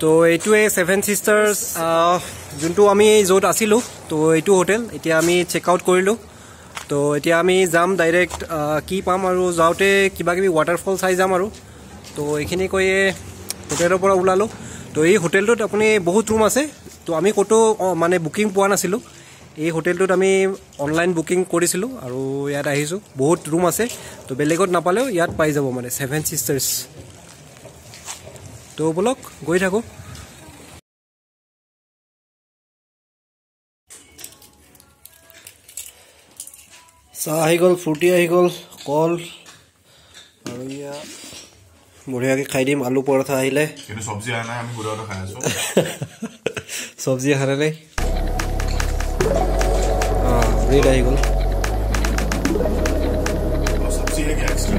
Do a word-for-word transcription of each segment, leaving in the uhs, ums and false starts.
তো এইটোৱে seven sisters যোনটো আমি য'ত আছিলো তো এইটো হোটেল এতিয়া আমি চেক আউট কৰিলো তো এতিয়া আমি যাম ডাইৰেক্ট কি পাম আৰু যাওঁতে কিবা কিবি ৱাটাৰফল চাই যাম আৰু তো এইখিনি কৈয়ে হোটেলৰ পৰা ওলালো তো এই হোটেলটোত আপুনি বহুত ৰুম আছে তো আমি কতো মানে বুকিং পোৱা নাছিলো এই হোটেলটোত আমি অনলাইন বুকিং কৰিছিলো আৰু ইয়াত আহিছো বহুত ৰুম আছে তো বেলেগত নাপালেও ইয়াত পাই যাব মানে সেভেন সিস্টার্স তো বলক গৈ থাকো চাহ আহি গ'ল ফ্ৰুটি আহি গ'ল কল আৰু ইয়া বঢ়িয়াকৈ খাই দিম আলু পৰঠা আহিলে কিন্তু সবজি আনা নাই আমি গুড়াটো খাই আছো সবজি আনা নাই আ ব্ৰেড আহি গ'ল সবজি है क्या एक्स्ट्रा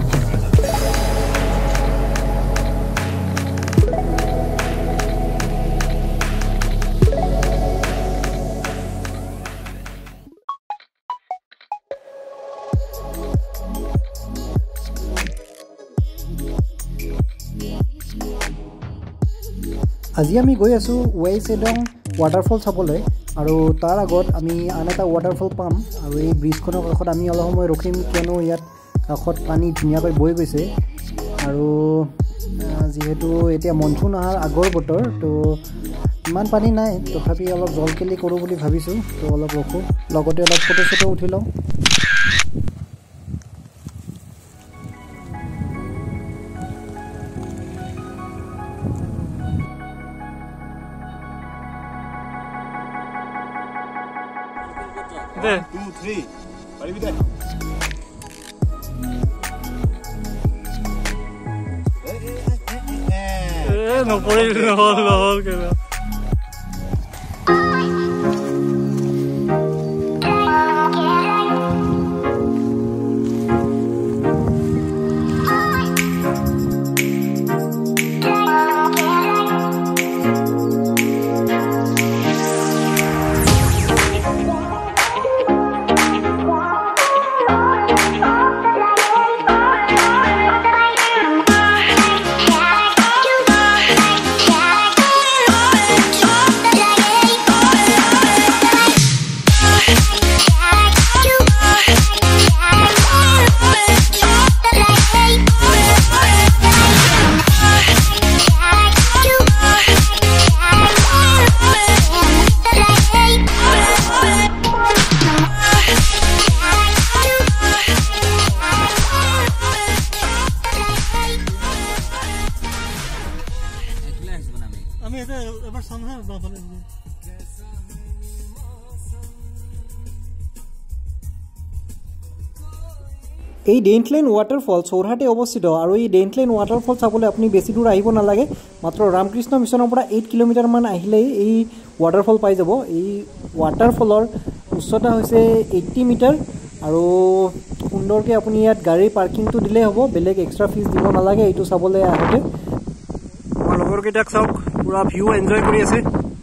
আজি আমি গৈ আছো ৱেই চেডং ৱাটাৰফল চাবলৈ আৰু তাৰ আগত আমি আন এটা ৱাটাৰফল পাম আৰু এই ব্ৰিজখনৰ কাষত আমি অলপ সময় ৰখিম কিয়নো ইয়াত কাষত পানী ধুনীয়াকৈ বৈ গৈছে আৰু যিহেতু এতিয়া মনচুন অহাৰ আগৰ বতৰ তো ইমান পানী নাই তথাপি অলপ জলকেলি কৰোঁ বুলি ভাবিছোঁ তো অলপ ৰখোঁ লগতে অলপ ফটো চটো উঠি লওঁ One, two, three. Pari bida. Eh, no por el mejor, mejor que no. এই ডেইথলেন ৱাটাৰফল চৌৰাতে অৱস্থিত আৰু এই ডেইথলেন ৱাটাৰফল চাবলৈ আপুনি বেছি দূৰ আহিব নালাগে মাত্ৰ ৰামকৃষ্ণ মিছনৰ পৰা এইট কিলোমিটাৰমান আহিলেই এই ৱাটাৰফল পাই যাব এই ৱাটাৰফলৰ উচ্চতা হৈছে এইট্টি মিটাৰ আৰু সুন্দৰকৈ আপুনি ইয়াত গাড়ীৰ পাৰ্কিংটো দিলেই হ'ব বেলেগ এক্সট্ৰা ফিজ দিব নালাগে এইটো চাবলৈ আহোঁতে আমাৰ লগৰকেইটাক চাওক পুৰা ভিউ এনজয় কৰি আছে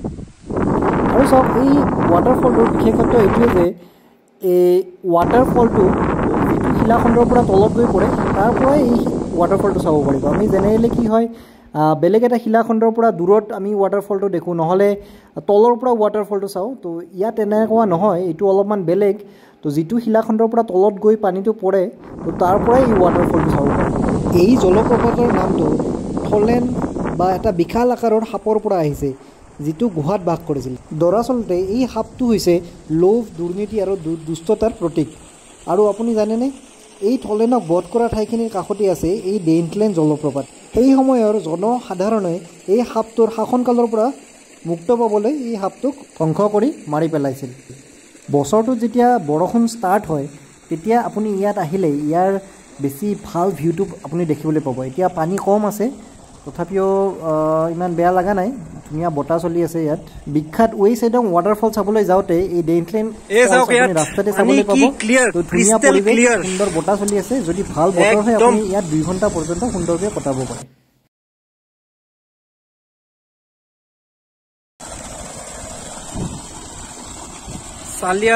আৰু চাওক এই ৱাটাৰফলটোৰ বিশেষত্ব এইটোৱে যে এই ৱাটাৰফলটো শিলাখণ্ডৰ পৰা তলত গৈ পৰে তাৰ পৰাই এই ৱাটাৰফলটো চাব পাৰিব আমি জেনেৰেলি কি হয় বেলেগ এটা শিলাখণ্ডৰ পৰা দূৰত আমি ৱাটাৰফলটো দেখোঁ নহ'লে তলৰ পৰা ৱাটাৰফলটো চাওঁ তো ইয়াত এনেকুৱা নহয় এইটো অলপমান বেলেগ তো যিটো শিলাখণ্ডৰ পৰা তলত গৈ পানীটো পৰে তো তাৰ পৰাই এই ৱাটাৰফলটো চাব পাৰি এই জলপ্ৰপাতৰ নামটো থলেন বা এটা বিশাল আকাৰৰ সাপৰ পৰা আহিছে যিটো গুহাত বাস কৰিছিল দৰাচলতে এই সাপটো হৈছে লোভ দুৰ্নীতি আৰু দুষ্টতাৰ প্ৰতীক আৰু আপুনি জানেনে এই থলেনক বধ কৰা ঠাইখিনিৰ কাষতে আছে এই ডেইথলেন জলপ্ৰপাত সেই সময়ৰ জনসাধাৰণে এই সাপটোৰ শাসনকালৰ পৰা মুক্ত পাবলৈ এই সাপটোক ধ্বংস কৰি মাৰি পেলাইছিল বছৰটোত যেতিয়া বৰষুণ ষ্টাৰ্ট হয় তেতিয়া আপুনি ইয়াত আহিলে ইয়াৰ বেছি ভাল ভিউটো আপুনি দেখিবলৈ পাব এতিয়া পানী কম আছে তথাপিও ইমান বেয়া লগা নাই ধুনীয়া বতাহ চলি আছে ইয়াত বিখ্যাত ৱেই চেডং ৱাটাৰফল চাবলৈ যাওঁতে এই ডেইথলেন ৰাস্তাতে চাবলৈ পাব ধুনীয়া পৰিৱেশ সুন্দৰ বতাহ চলি আছে যদি ভাল বতৰ হয় আপুনি ইয়াত দুই ঘণ্টা পৰ্যন্ত সুন্দৰকৈ কটাব পাৰে চালিয়া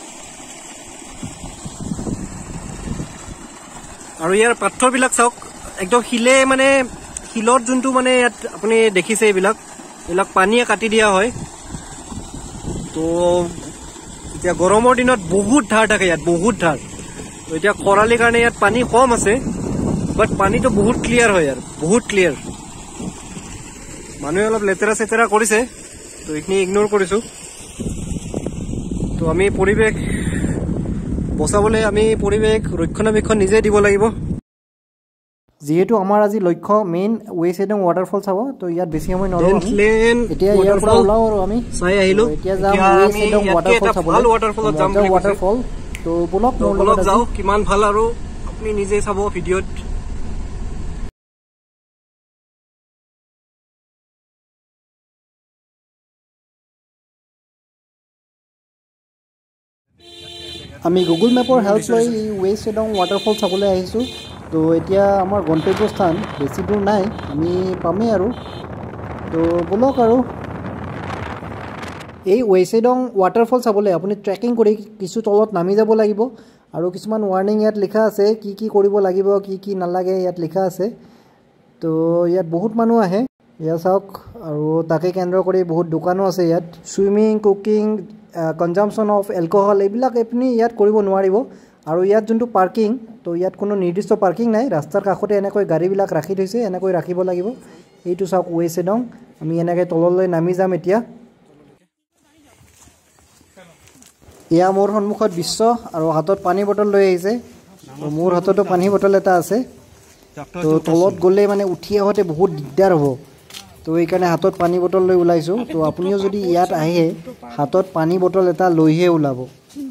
আৰু ইয়াৰ পাথৰবিলাক চাওক একদম শিলে মানে শিলত যোনটো মানে ইয়াত আপুনি দেখিছে এইবিলাক এইবিলাক পানীয়ে কাটি দিয়া হয় তো এতিয়া গৰমৰ দিনত বহুত ধাৰ থাকে ইয়াত বহুত ধাৰ তো এতিয়া খৰালিৰ কাৰণে ইয়াত পানী কম আছে বাট পানীটো বহুত ক্লিয়াৰ হয় ইয়াৰ বহুত ক্লিয়াৰ মানুহে অলপ লেতেৰা চেতেৰা কৰিছে তো এইখিনি ইগনোৰ কৰিছো তো আমি পৰিৱেশ বচাবলৈ আমি পৰিৱেশ ৰক্ষণাবেক্ষণ নিজে দিব লাগিব যেহেতু আমাৰ আজি লক্ষ্য মেইন ৱে চাইডং ৱাটাৰফল চাব তো ইয়াত বেছি সময় নৰওঁ ডেথলেন এতিয়া ইয়াৰ পৰা ওলাও আৰু আমি চাই আহিলো এতিয়া যাম ৱে চাইডং ৱাটাৰফল চাবলৈ ভাল ৱাটাৰফলত যাম বুলি ৱাটাৰফল তো বলক মোৰ লগত যাও কিমান ভাল আৰু আপুনি নিজে চাব ভিডিঅ'ত আমি গুগল মেপৰ হেল্প লৈ ৱে চাইডং ৱাটাৰফল চাবলৈ আহিছোঁ তো এতিয়া আমাৰ গন্তব্যস্থান বেছি দূৰ নাই আমি পামেই আৰু তো বলক আৰু এই ৱে চাইডং ৱাটাৰফল চাবলৈ আপুনি ট্ৰেকিং কৰি কিছু তলত নামি যাব লাগিব আৰু কিছুমান ৱাৰ্ণিং ইয়াত লিখা আছে কি কি কৰিব লাগিব কি কি নালাগে ইয়াত লিখা আছে তো ইয়াত বহুত মানুহ আহে ইয়াত চাওক আৰু তাকে কেন্দ্ৰ কৰি বহুত দোকানো আছে ইয়াত swimming cooking consumption of alcohol এইবিলাক আপুনি ইয়াত কৰিব নোৱাৰিব আৰু ইয়াত যোনটো পাৰ্কিং তো ইয়াত কোনো নিৰ্দিষ্ট পাৰ্কিং নাই ৰাস্তাৰ কাষতে এনেকৈ গাড়ীবিলাক ৰাখি থৈছে এনেকৈ ৰাখিব লাগিব এইটো চাওক ৱে চাইডং আমি এনেকৈ তললৈ নামি যাম এতিয়া এয়া মোৰ সন্মুখত বিশ্ব আৰু হাতত পানী বটল লৈ আহিছে মোৰ হাততো পানী বটল এটা আছে তো তলত গ'লে মানে উঠি আহোঁতে বহুত দিগদাৰ হ'ব তো এইকাৰণে হাতত পানী বটল লৈ ওলাইছোঁ তো আপুনিও যদি ইয়াত আহে হাতত পানী বটল এটা লৈহে ওলাব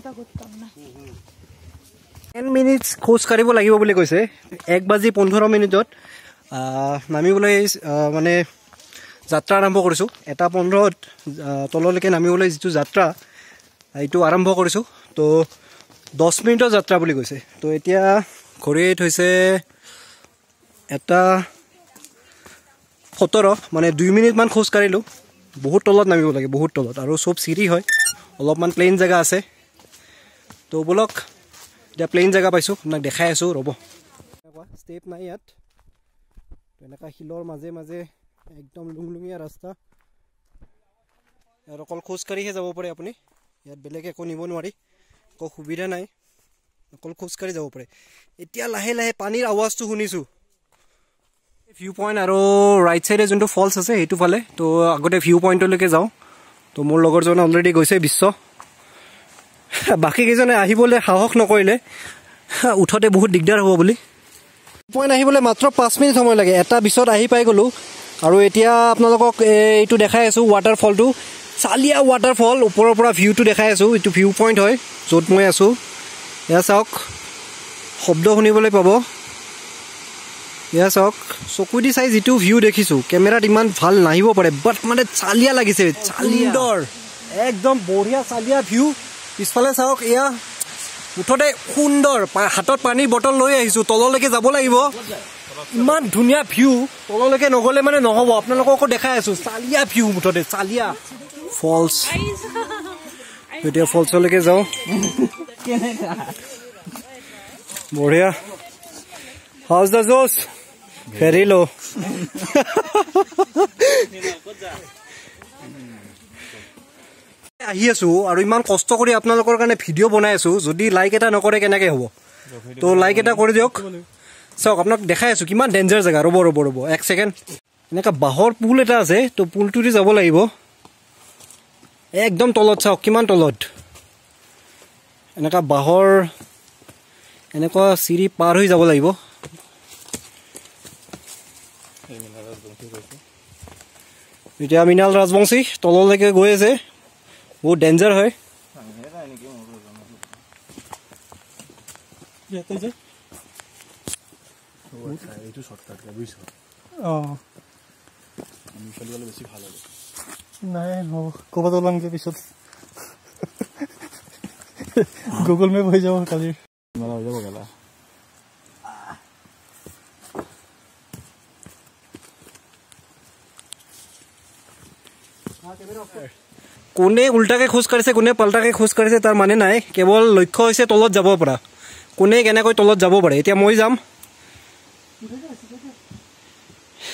টেন মিনিটছ খোজ কাঢ়িব লাগিব বুলি কৈছে এক বাজি পোন্ধৰ মিনিটত নামিবলৈ মানে যাত্ৰা আৰম্ভ কৰিছোঁ এটা পোন্ধৰত তললৈকে নামিবলৈ যিটো যাত্ৰা এইটো আৰম্ভ কৰিছোঁ তো দহ মিনিটৰ যাত্ৰা বুলি কৈছে তো এতিয়া ঘড়ীত হৈছে এটা সোতৰ মানে দুই মিনিটমান খোজ কাঢ়িলোঁ বহুত তলত নামিব লাগে বহুত তলত আৰু চব চিৰি হয় অলপমান প্লেইন জেগা আছে তো বলক এতিয়া প্লেইন জেগা পাইছোঁ আপোনাক দেখাই আছোঁ ৰ'ব ষ্টেপ নাই ইয়াত এনেকুৱা শিলৰ মাজে মাজে একদম লুংলুঙীয়া ৰাস্তা ইয়াত অকল খোজকাঢ়িহে যাব পাৰে আপুনি ইয়াত বেলেগ একো নিব নোৱাৰি একো সুবিধা নাই অকল খোজকাঢ়ি যাব পাৰে এতিয়া লাহে লাহে পানীৰ আৱাজটো শুনিছোঁ ভিউ পইণ্ট আৰু ৰাইট চাইডে যোনটো ফলছ আছে সেইটো ফালে তো আগতে ভিউ পইণ্টলৈকে যাওঁ তো মোৰ লগৰজনে অলৰেডি গৈছে বিশ্ব বাকী কেইজনে আহিবলৈ সাহস নকৰিলে উঠোতে বহুত দিগদাৰ হ'ব বুলি পইণ্ট আহিবলৈ মাত্ৰ পাঁচ মিনিট সময় লাগে এটা বিছত আহি পাই গ'লোঁ আৰু এতিয়া আপোনালোকক এইটো দেখাই আছোঁ ৱাটাৰফলটো চালিয়া ৱাটাৰফল ওপৰৰ পৰা ভিউটো দেখাই আছোঁ এইটো ভিউ পইণ্ট হয় য'ত মই আছোঁ এয়া চাওক শব্দ শুনিবলৈ পাব এয়া চাওক চকু দি চাই যিটো ভিউ দেখিছোঁ কেমেৰাত ইমান ভাল নাহিব পাৰে বাট মানে চালিয়া লাগিছে চালিয়াৰ একদম বঢ়িয়া চালিয়া ভিউ পিছফালে চাওক এয়া মুঠতে সুন্দৰ হাতত পানীৰ বটল লৈ আহিছোঁ তললৈকে যাব লাগিব ইমান ধুনীয়া ভিউ তললৈকে নগ'লে মানে নহ'ব আপোনালোককো দেখাই আছোঁ চালিয়া ভিউ মুঠতে চালিয়া ফলছ এতিয়া ফলছলৈকে যাওঁ বঢ়িয়া হাউজ দ্য জোচ ফেৰি ল আহি আছোঁ আৰু ইমান কষ্ট কৰি আপোনালোকৰ কাৰণে ভিডিঅ' বনাই আছোঁ যদি লাইক এটা নকৰে কেনেকৈ হ'ব তো লাইক এটা কৰি দিয়ক চাওক আপোনাক দেখাই আছোঁ কিমান ডেঞ্জাৰ জেগা ৰ'ব ৰ'ব ৰ'ব এক ছেকেণ্ড এনেকুৱা বাঁহৰ পুল এটা আছে তো পুলটোদি যাব লাগিব একদম তলত চাওক কিমান তলত এনেকুৱা বাঁহৰ এনেকুৱা চিৰি পাৰ হৈ যাব লাগিব এতিয়া মৃণাল ৰাজবংশী তললৈকে গৈ আছে বহুত ডেঞ্জাৰ হয় নাই ক'ৰবাত ওলামগৈ পিছত গুগল মেপ হৈ যাব কালি হৈ যাব গেলা কোনে উল্টাকে খোজ কাঢ়িছে কোনে পাল্টাকে খোজ কাঢ়িছে তাৰ মানে নাই কেৱল লক্ষ্য হৈছে তলত যাব পৰা কোনে কেনেকৈ তলত যাব পাৰে এতিয়া মই যাম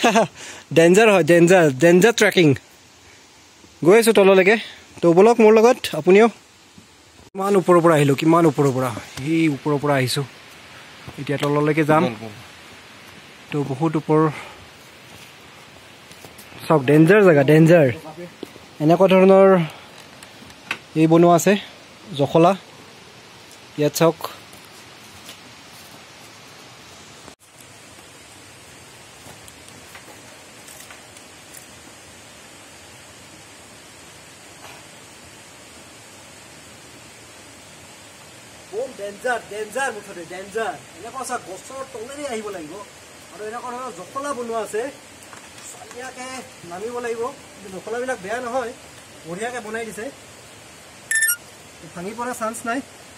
ডেঞ্জাৰ হয় ডেঞ্জাৰ ডেঞ্জাৰ ট্ৰেকিং গৈ আছোঁ তললৈকে তো বলক মোৰ লগত আপুনিও কিমান ওপৰৰ পৰা আহিলোঁ কিমান ওপৰৰ পৰা সেই ওপৰৰ পৰা আহিছোঁ এতিয়া তললৈকে যাম তো বহুত ওপৰ চাওক ডেঞ্জাৰ জেগা ডেঞ্জাৰ এনেকুৱা ধৰণৰ এই বনোৱা আছে জখলা ইয়াত চাওক ডেঞ্জাৰ ডেঞ্জাৰ মুঠতে ডেঞ্জাৰ এনেকুৱা চা গছৰ তলেৰে আহিব লাগিব আৰু এনেকুৱা ধৰণৰ জখলা বনোৱা আছে চালিয়াকে নামিব লাগিব কিন্তু জখলাবিলাক বেয়া নহয় বঢ়িয়াকৈ বনাই দিছে ভাঙি পৰা চান্স নাই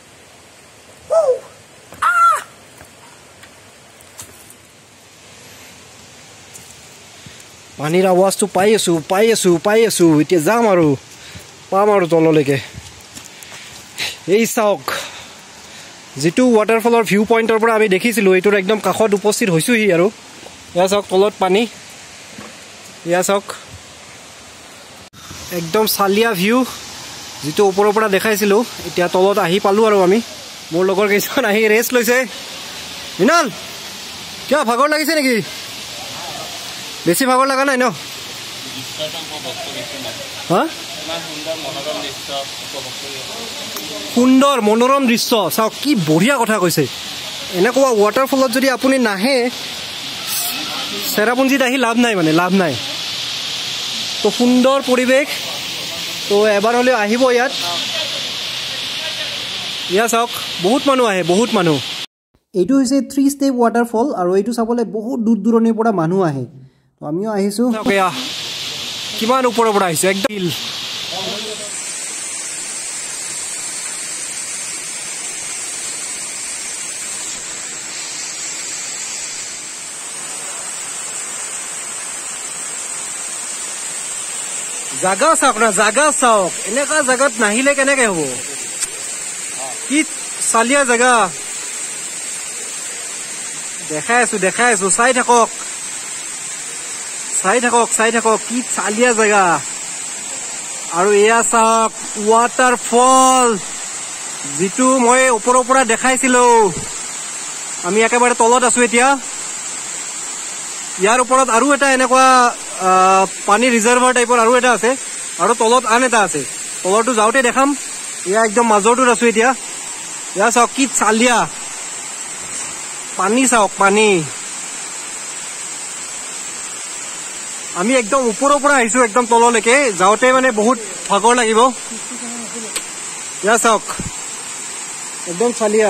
পানীৰ আৱাজটো পাই আছোঁ পাই আছোঁ পাই আছোঁ এতিয়া যাম আৰু পাম আৰু তললৈকে এই চাওক যিটো ৱাটাৰফলৰ ভিউ পইণ্টৰ পৰা আমি দেখিছিলোঁ এইটোৰ একদম কাষত উপস্থিত হৈছোঁহি আৰু এয়া চাওক তলত পানী এয়া চাওক একদম চালিয়া ভিউ যিটো ওপৰৰ পৰা দেখাইছিলোঁ এতিয়া তলত আহি পালোঁ আৰু আমি মোৰ লগৰ কেইজন আহি ৰেষ্ট লৈছে মৃণাল কিয় ভাগৰ লাগিছে নেকি বেছি ভাগৰ লগা নাই ন হা সুন্দৰ মনোৰম দৃশ্য চাওক কি বঢ়িয়া কথা কৈছে এনেকুৱা ৱাটাৰফলত যদি আপুনি নাহে চেৰাপুঞ্জীত আহি লাভ নাই মানে লাভ নাই তো সুন্দৰ পৰিৱেশ তো এবাৰ হ'লেও আহিব ইয়াত ইয়াত চাওক বহুত মানুহ আহে বহুত মানুহ এইটো হৈছে থ্ৰী ষ্টেপ ৱাটাৰফল আৰু এইটো চাবলৈ বহুত দূৰ দূৰণিৰ পৰা মানুহ আহে তো আমিও আহিছোঁ কিমান ওপৰৰ পৰা আহিছোঁ একদম জাগা চাওক না জাগা চাওক এনেকুৱা জাগাত নাহিলে কেনেকে হ'ব কি চালিয়া জাগা দেখাই আছো দেখাই আছো চাই থাকক চাই থাকক চাই থাকক কি চালিয়া জাগা আৰু এয়া চাওক ৱাটাৰফল যিটো মই ওপৰৰ পৰা দেখাইছিলোঁ আমি একেবাৰে তলত আছো এতিয়া ইয়াৰ ওপৰত আৰু এটা এনেকুৱা পানী ৰিজাৰ্ভাৰ টাইপৰ আৰু এটা আছে আৰু তলত আন এটা আছে তলৰটো যাওঁতে দেখাম এয়া একদম মাজৰটোত আছো এতিয়া এয়া চাওক কি চালিয়া পানী চাওক পানী আমি একদম ওপৰৰ পৰা আহিছো একদম তললৈকে যাওঁতে মানে বহুত ভাগৰ লাগিব এয়া চাওক একদম চালিয়া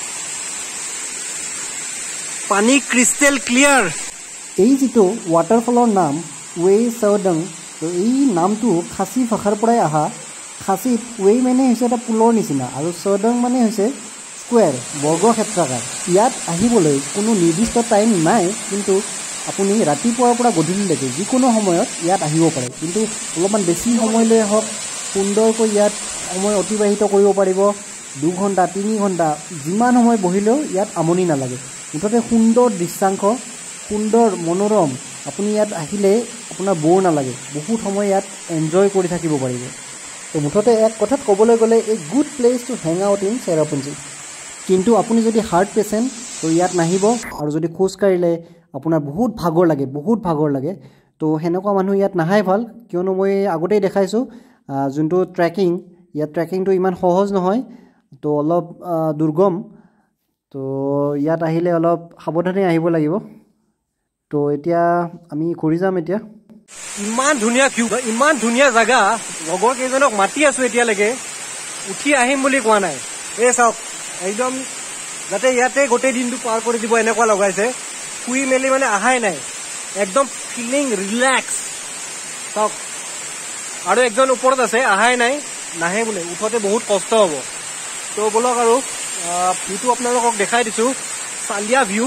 পানী ক্ৰিষ্টেল ক্লিয়াৰ এই যিটো ৱাটাৰফলৰ নাম ৱে চাওডং তো এই নামটো খাচী ভাষাৰ পৰাই অহা খাচীত ৱে মানে হৈছে এটা পুলৰ নিচিনা আৰু চাওডং মানে হৈছে স্কুৱেৰ বৰ্গক্ষেত্ৰাকাৰ ইয়াত আহিবলৈ কোনো নিৰ্দিষ্ট টাইম নাই কিন্তু আপুনি ৰাতিপুৱাৰ পৰা গধূলিলৈকে যিকোনো সময়ত ইয়াত আহিব পাৰে কিন্তু অলপমান বেছি সময়লৈ হওক সুন্দৰকৈ ইয়াত সময় অতিবাহিত কৰিব পাৰিব দুঘণ্টা তিনি ঘণ্টা যিমান সময় বহিলেও ইয়াত আমনি নালাগে মুঠতে সুন্দৰ দৃশ্যাংশ সুন্দৰ মনোৰম আপুনি ইয়াত আহিলে আপোনাৰ বৰ নালাগে বহুত সময় ইয়াত এনজয় কৰি থাকিব পাৰিব তো মুঠতে এক কথাত ক'বলৈ গ'লে এই good place to hang out in Cherrapunji কিন্তু আপুনি যদি হাৰ্ট পেচেণ্ট তো ইয়াত নাহিব আৰু যদি খোজকাঢ়িলে আপোনাৰ বহুত ভাগৰ লাগে বহুত ভাগৰ লাগে তো সেনেকুৱা মানুহ ইয়াত নাহাই ভাল কিয়নো মই আগতেই দেখাইছোঁ যোনটো ট্ৰেকিং ইয়াত ট্ৰেকিংটো ইমান সহজ নহয় তো অলপ দুৰ্গম তো ইয়াত আহিলে অলপ সাৱধানে আহিব লাগিব তো এতিয়া আমি ঘূৰি যাম এতিয়া ইমান ধুনীয়া ভিউ ইমান ধুনীয়া জাগা লগৰ কেইজনক মাতি আছো এতিয়ালৈকে উঠি আহিম বুলি কোৱা নাই এই চাওক একদম যাতে ইয়াতে গোটেই দিনটো পাৰ কৰি দিব এনেকুৱা লগাইছে শুই মেলি মানে আহাই নাই একদম ফিলিং ৰিলেক্স চাওক আৰু একজন ওপৰত আছে আহাই নাই নাহে বোলে উঠোতে বহুত কষ্ট হ'ব তো বলক আৰু ভিউটো আপোনালোকক দেখাই দিছোঁ চালিয়া ভিউ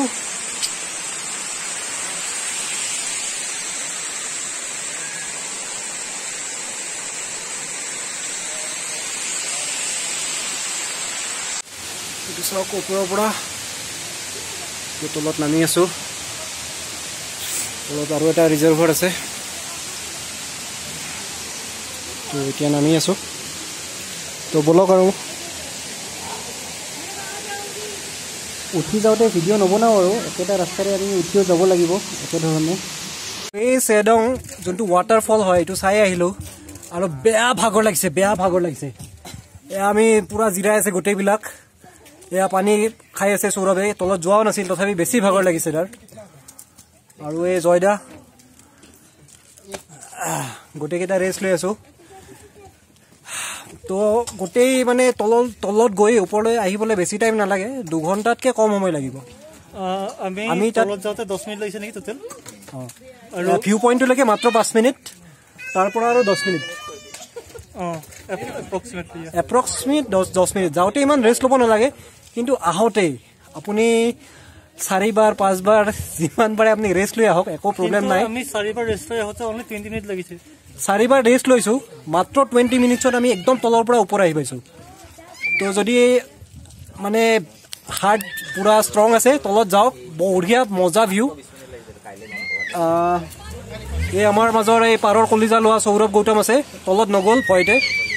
এইটো চাওক ওপৰৰ পৰা তলত নামি আছোঁ তো তলত আৰু এটা ৰিজাৰ্ভাৰ আছে তো এতিয়া নামি আছোঁ তো বলক আৰু উঠি যাওঁতে ভিডিঅ' নবনাওঁ আৰু একেটা ৰাস্তাৰে আমি উঠিও যাব লাগিব একেধৰণে এই চেডং যোনটো ৱাটাৰফল হয় এইটো চাই আহিলোঁ আৰু বেয়া ভাগৰ লাগিছে বেয়া ভাগৰ লাগিছে এয়া আমি পূৰা জিৰাই আছে গোটেইবিলাক এয়া পানী খাই আছে সৌৰভে তলত যোৱাও নাছিল তথাপি বেছি ভাগৰ লাগিছে তাৰ আৰু এই জয়দা গোটেইকেইটা ৰেষ্ট লৈ আছোঁ তো গোটেই মানে তলত তলত গৈ ওপৰলৈ আহিবলৈ বেছি টাইম নালাগে দুঘণ্টাতকৈ কম সময় লাগিব আমি তলত যাওঁতে দহ মিনিট লাগিছে নেকি টোটেল অঁ আৰু ভিউ পইণ্টলৈকে মাত্ৰ পাঁচ মিনিট তাৰ পৰা আৰু দহ মিনিট অঁ এপ্ৰক্সিমেটলি এপ্ৰক্সিমেট দহ দহ মিনিট যাওঁতে ইমান ৰেষ্ট ল'ব নালাগে কিন্তু আহোঁতেই আপুনি চাৰিবাৰ পাঁচবাৰ যিমান পাৰে আপুনি ৰেষ্ট লৈ আহক একো প্ৰব্লেম নাই আমি চাৰিবাৰ ৰেষ্ট লৈ আহোঁতে অনলি টুৱেণ্টি মিনিট লাগিছে চাৰিবাৰ ৰেষ্ট লৈছোঁ মাত্ৰ টুৱেণ্টি মিনিটছত আমি একদম তলৰ পৰা ওপৰ আহি পাইছোঁ তো যদি মানে হাৰ্ট পূৰা ষ্ট্ৰং আছে তলত যাওক বঢ়িয়া মজা ভিউ এই আমাৰ মাজৰ এই পাৰৰ কলিজা লোৱা সৌৰভ গৌতম আছে তলত নগ'ল ভয়তে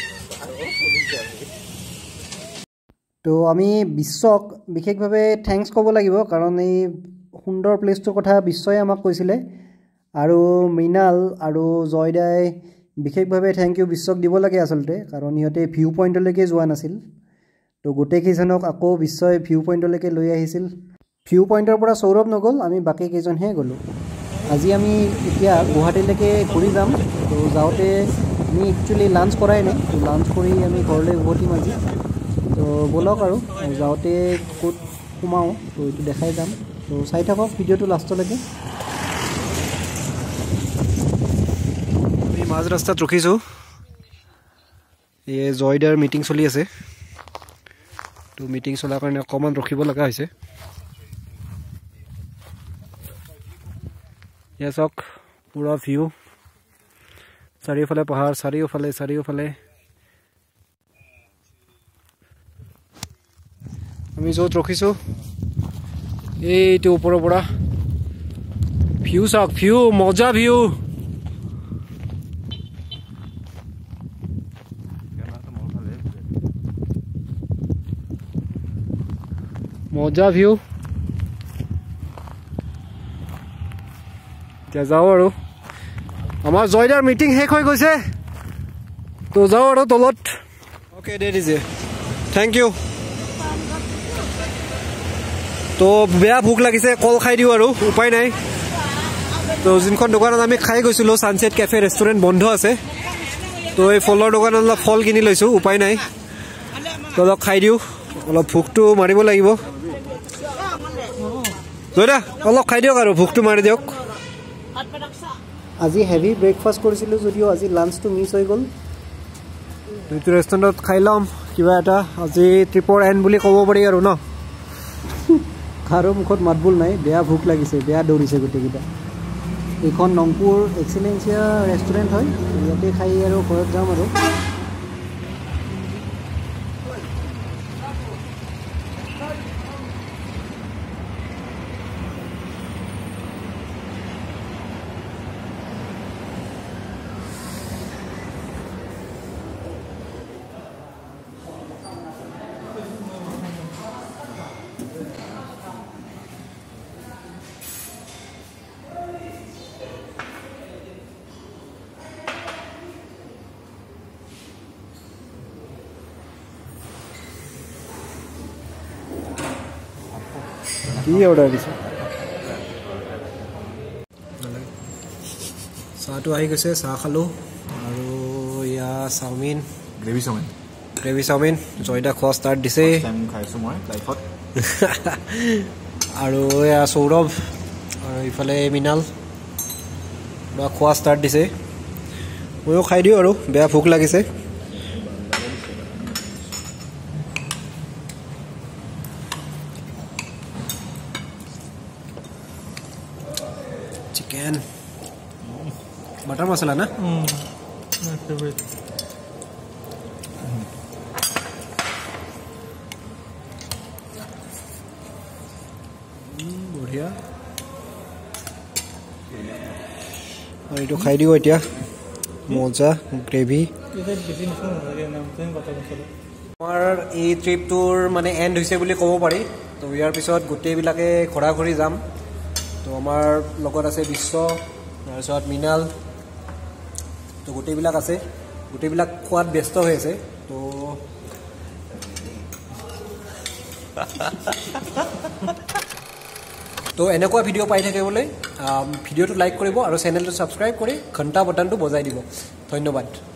তো আমি বিশ্বক বিশেষভাৱে থেংকছ ক'ব লাগিব কাৰণ এই সুন্দৰ প্লেচটোৰ কথা বিশ্বই আমাক কৈছিলে আৰু মৃণাল আৰু জয়দাই বিশেষভাৱে থেংক ইউ বিশ্বক দিব লাগে আচলতে কাৰণ সিহঁতে ভিউ পইণ্টলৈকে যোৱা নাছিল তো গোটেইকেইজনক আকৌ বিশ্বই ভিউ পইণ্টলৈকে লৈ আহিছিল ভিউ পইণ্টৰ পৰা সৌৰভ নগ'ল আমি বাকী কেইজনহে গ'লোঁ আজি আমি এতিয়া গুৱাহাটীলৈকে ঘূৰি যাম তো যাওঁতে আমি একচুৱেলি লাঞ্চ কৰাই নাই তো লাঞ্চ কৰি আমি ঘৰলৈ উভতিম আজি তো বলক আৰু যাওঁতে ক'ত সোমাওঁ তো এইটো দেখাই যাম তো চাই থাকক ভিডিঅ'টো লাষ্টলৈকে আমি মাজ ৰাস্তাত ৰখিছোঁ এই জয়দাৰ মিটিং চলি আছে তো মিটিং চলাৰ কাৰণে অকণমান ৰখিব লগা হৈছে এয়া চাওক পুৰা ভিউ চাৰিওফালে পাহাৰ চাৰিওফালে চাৰিওফালে আমি য'ত ৰখিছোঁ এইটো ওপৰৰ পৰা ভিউ চাওক ভিউ মজা ভিউ মজা ভিউ এতিয়া যাওঁ আৰু আমাৰ জয়দাৰ মিটিং শেষ হৈ গৈছে তো যাওঁ আৰু তলত অ'কে দে দিছে থেংক ইউ তো বেয়া ভোক লাগিছে কল খাই দিওঁ আৰু উপায় নাই তো যোনখন দোকানত আমি খাই গৈছিলোঁ ছানছেট কেফে ৰেষ্টুৰেণ্ট বন্ধ আছে তো এই ফলৰ দোকানত অলপ ফল কিনি লৈছোঁ উপায় নাই তো অলপ খাই দিওঁ অলপ ভোকটো মাৰিব লাগিব জয়দা অলপ খাই দিয়ক আৰু ভোকটো মাৰি দিয়ক আজি হেভি ব্ৰেকফাষ্ট কৰিছিলোঁ যদিও আজি লাঞ্চটো মিছ হৈ গ'ল এইটো ৰেষ্টুৰেণ্টত খাই ল'ম কিবা এটা আজি ট্ৰিপৰ এণ্ড বুলি ক'ব পাৰি আৰু ন কাৰো মুখত মাতবোল নাই বেয়া ভোক লাগিছে বেয়া দৌৰিছে গোটেইকেইটা এইখন নংপুৰ এক্সিলেঞ্চিয়া ৰেষ্টুৰেণ্ট হয় ইয়াতে খাই আৰু ঘৰত যাম আৰু কি অৰ্ডাৰ দিছে চাহটো আহি গৈছে চাহ খালোঁ আৰু এয়া chow mein gravy chow mein gravy chow mein জয়দা খোৱা ষ্টাৰ্ট দিছে খাইছোঁ মই লাইফত আৰু এয়া সৌৰভ আৰু ইফালে মৃণাল বা খোৱা ষ্টাৰ্ট দিছে ময়ো খাই দিওঁ আৰু বেয়া ভোক লাগিছে চিকেন বাটাৰ মছলা না বঢ়িয়া আৰু এইটো খাই দিও এতিয়া মজা গ্ৰেভি আমাৰ এই ট্ৰিপটোৰ মানে এণ্ড হৈছে বুলি ক'ব পাৰি তো ইয়াৰ পিছত গোটেইবিলাকে ঘৰা ঘৰি যাম তো আমাৰ লগত আছে বিশ্ব তাৰপিছত মৃণাল তো গোটেইবিলাক আছে গোটেইবিলাক খোৱাত ব্যস্ত হৈ আছে তো তো এনেকুৱা ভিডিঅ' পাই থাকিবলৈ ভিডিঅ'টো লাইক কৰিব আৰু চেনেলটো ছাবস্ক্ৰাইব কৰি ঘণ্টা বটনটো বজাই দিব ধন্যবাদ